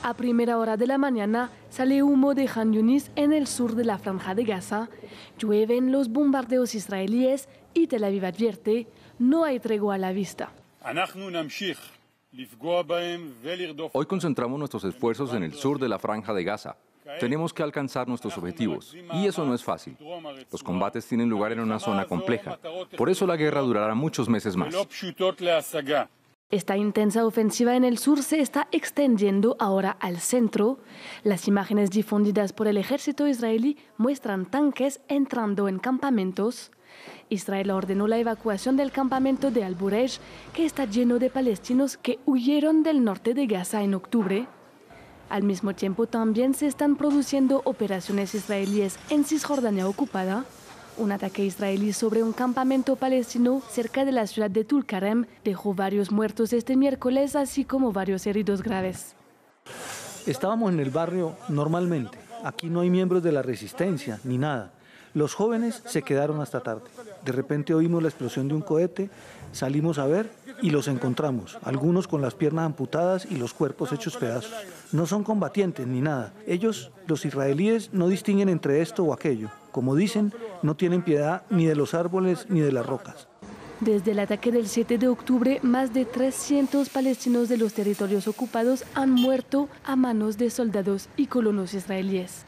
A primera hora de la mañana sale humo de Khan Yunis en el sur de la Franja de Gaza. Llueven los bombardeos israelíes y Tel Aviv advierte, no hay tregua a la vista. Hoy concentramos nuestros esfuerzos en el sur de la Franja de Gaza. Tenemos que alcanzar nuestros objetivos, y eso no es fácil. Los combates tienen lugar en una zona compleja. Por eso la guerra durará muchos meses más. Esta intensa ofensiva en el sur se está extendiendo ahora al centro. Las imágenes difundidas por el ejército israelí muestran tanques entrando en campamentos. Israel ordenó la evacuación del campamento de Al-Burej, que está lleno de palestinos que huyeron del norte de Gaza en octubre. Al mismo tiempo también se están produciendo operaciones israelíes en Cisjordania ocupada. Un ataque israelí sobre un campamento palestino cerca de la ciudad de Tulkarem dejó varios muertos este miércoles, así como varios heridos graves. Estábamos en el barrio normalmente. Aquí no hay miembros de la resistencia ni nada. Los jóvenes se quedaron hasta tarde. De repente oímos la explosión de un cohete, salimos a ver y los encontramos. Algunos con las piernas amputadas y los cuerpos hechos pedazos. No son combatientes ni nada. Ellos, los israelíes, no distinguen entre esto o aquello. Como dicen, no tienen piedad ni de los árboles ni de las rocas. Desde el ataque del 7 de octubre, más de 300 palestinos de los territorios ocupados han muerto a manos de soldados y colonos israelíes.